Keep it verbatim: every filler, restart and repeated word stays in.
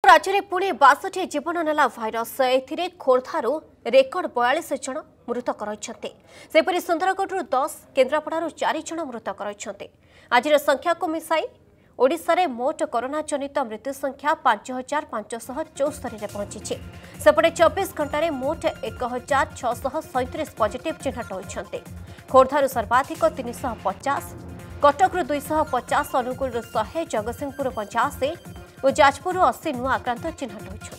राज्य में पुणे बासठी जीवन नेला भाइरस ए खोर्धारू रेकर्ड बयालीस जन मृतक रही सेपरी सुंदरगढ़ दस केन्द्रापड़ारू चार जन मृतक रही आज संख्या को मिसाई ओडिशा रे मोट कोरोना जनित मृत्यु संख्या पांच हजार पांचश चौस्तरी पहुंची सेपटे चौबीस घंटे मोट एक हजार छःश सैंतीस पॉजिटिव चिन्हट होती खोर्धारू सर्वाधिक तीन सौ पचास कटकू दुईश पचास अनुगुल शहे जगतसिंहपुर पचासी और जाजपुर अस्सी नुआ आक्रांत चिन्हट होती।